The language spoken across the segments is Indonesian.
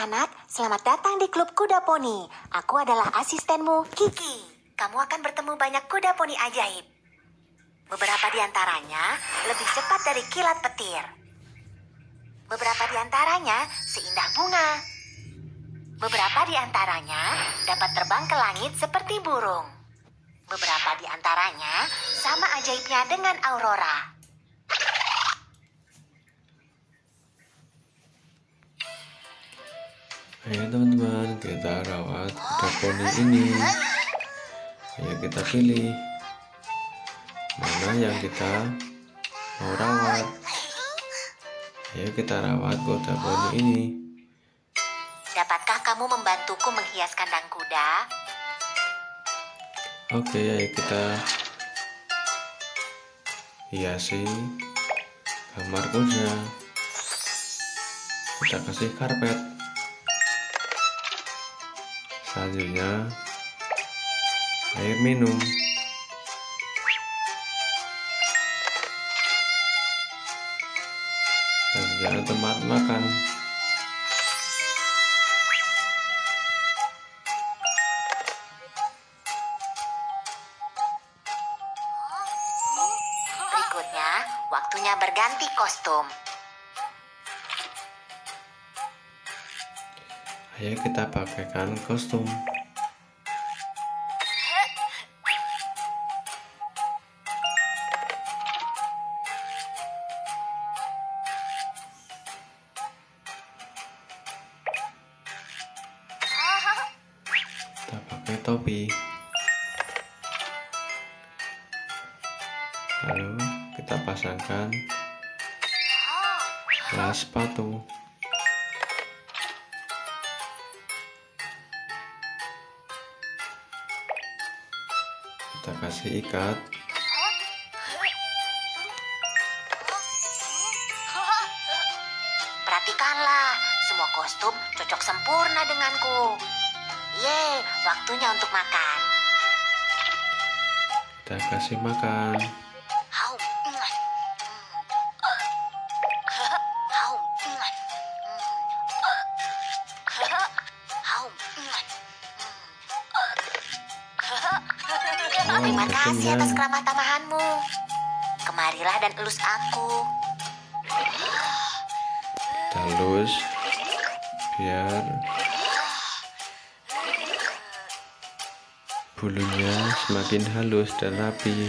anak-anak, selamat datang di klub kuda poni. Aku adalah asistenmu, Kiki. Kamu akan bertemu banyak kuda poni ajaib. Beberapa di antaranya lebih cepat dari kilat petir. Beberapa di antaranya seindah bunga. Beberapa di antaranya dapat terbang ke langit seperti burung. Beberapa di antaranya sama ajaibnya dengan Aurora. Ayo teman-teman, kita rawat kuda poni ini. Ayo kita pilih mana yang kita mau rawat. Ayo kita rawat kuda poni ini. Dapatkah kamu membantuku menghias kandang kuda? Oke, ayo kita hiasi kamar kuda. Kita kasih karpet. Selanjutnya air minum. Dan tempat makan. Berikutnya, waktunya berganti kostum. Ayo kita pakaikan kostum. Kita pakai topi. Lalu kita pasangkan gelas sepatu. Kita kasih ikat. Perhatikanlah, semua kostum cocok sempurna denganku. Yeay, waktunya untuk makan. Kita kasih makan. Haum. Haum. Haum. Terima kasih atas keramah tamahanmu. Kemarilah dan elus aku. Kita elus biar bulunya semakin halus dan rapi.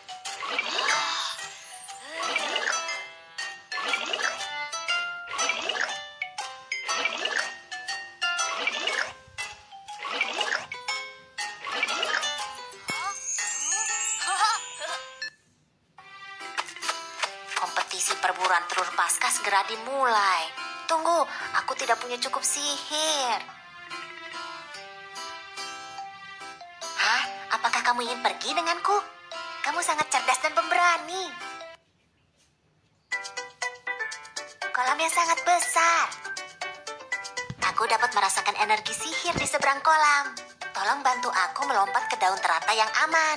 Kompetisi perburuan telur pasca segera dimulai. Tunggu, aku tidak punya cukup sihir. Hah? Apakah kamu ingin pergi denganku? Kamu sangat cerdas dan pemberani. Kolam yang sangat besar. Aku dapat merasakan energi sihir di seberang kolam. Tolong bantu aku melompat ke daun teratai yang aman.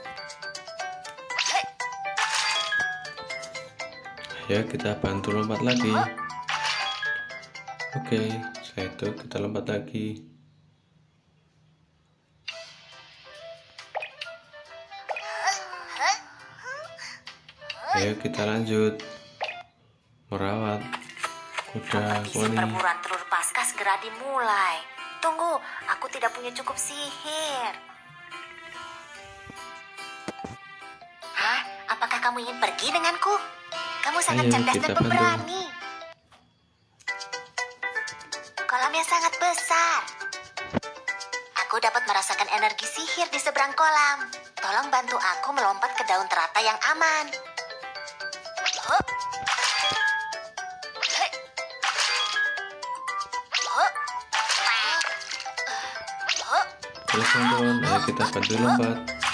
Ya, kita bantu lompat lagi. Oke, setelah itu kita lompat lagi. Ayo kita lanjut merawat kuda poni. Perburuan telur pasca segera dimulai. Tunggu, aku tidak punya cukup sihir. Hah? Apakah kamu ingin pergi denganku? Kamu sangat Ayo, cerdas kita dan bantu. pemberani. Kolam yang sangat besar. Aku dapat merasakan energi sihir di seberang kolam. Tolong bantu aku melompat ke daun teratai yang aman. Terus teman-teman, ayo kita bantu lompat.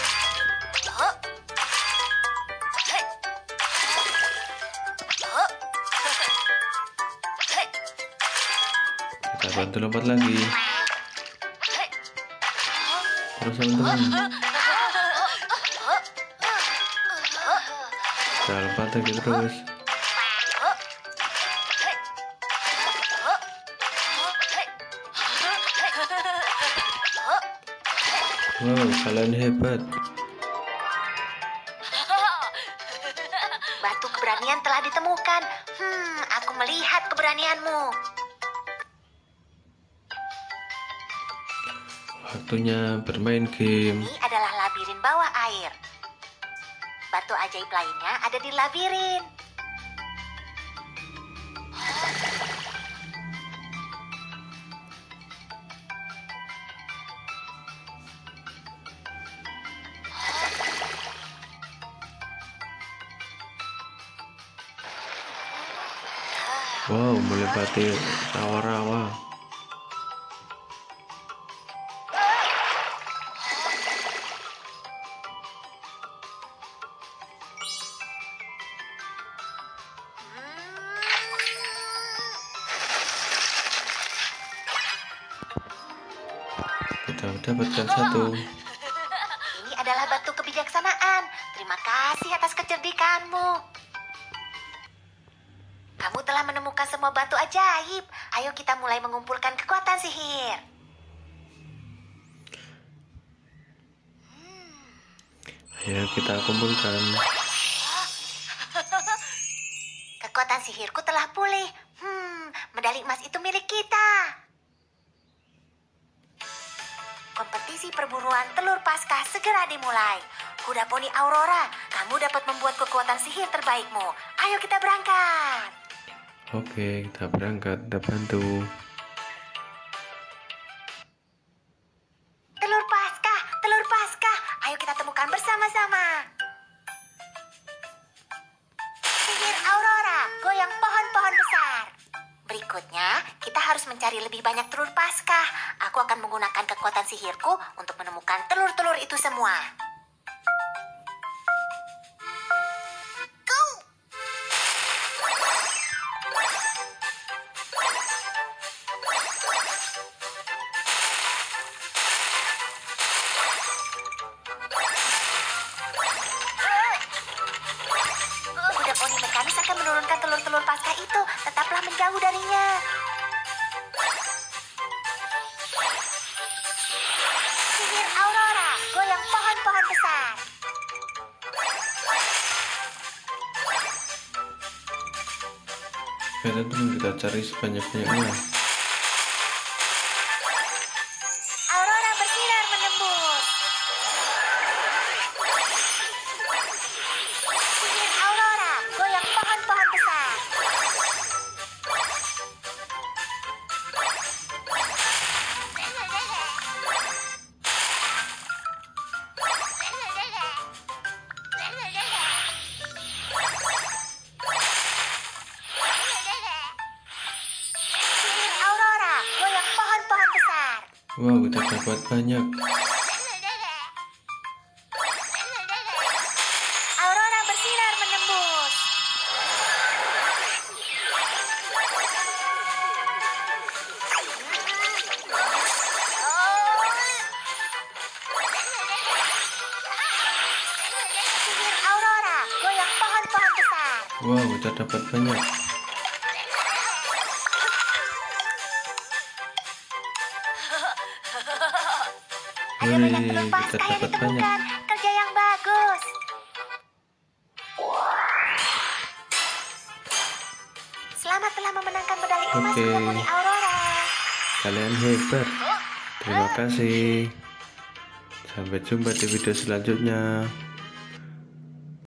Kita bantu lompat lagi. Terus teman-teman, kita lompat lagi terus. Wow, kalian hebat. Batu keberanian telah ditemukan. Aku melihat keberanianmu. Waktunya bermain game. Ini adalah labirin bawah air. Batu ajaib lainnya ada di labirin. Wow, melewati rawa-rawa. Kita dapatkan satu. Ini adalah batu kebijaksanaan. Terima kasih atas kecerdikanmu. Kamu telah menemukan semua batu ajaib. Ayo kita mulai mengumpulkan kekuatan sihir. Ayo kita kumpulkan. Kekuatan sihirku telah pulih. Medali emas itu milik kita. Kompetisi perburuan telur Paskah segera dimulai. Kuda poni Aurora, kamu dapat membuat kekuatan sihir terbaikmu. Ayo kita berangkat. Oke, kita berangkat. Kita bantu. Telur Paskah, ayo kita temukan bersama-sama. Sihir Aurora, goyang pohon-pohon besar. Berikutnya, kita harus mencari lebih banyak telur Paskah. Aku akan menggunakan kekuatan sihirku untuk menemukan telur-telur itu semua. Go! Kuda poni mekanis akan menurunkan telur-telur Paskah itu. Tetaplah menjauh darinya. Sihir Aurora, goyang pohon-pohon besar. Teman-teman, kita cari sebanyak-banyaknya. Aurora bersinar menembus. Sihir Aurora, goyang pohon-pohon besar. Sihir Aurora, goyang pohon-pohon besar. Wow, kita dapat banyak. Aurora bersinar menembus. Sihir Aurora, goyang pohon-pohon besar. Wow, kita dapat banyak. Ada banyak telur Wih, Paskah kita yang dapat banyak. ditemukan. Kerja yang bagus. Selamat telah memenangkan medali emas Oke. kuda poni Aurora. Kalian hebat. Terima kasih. Sampai jumpa di video selanjutnya.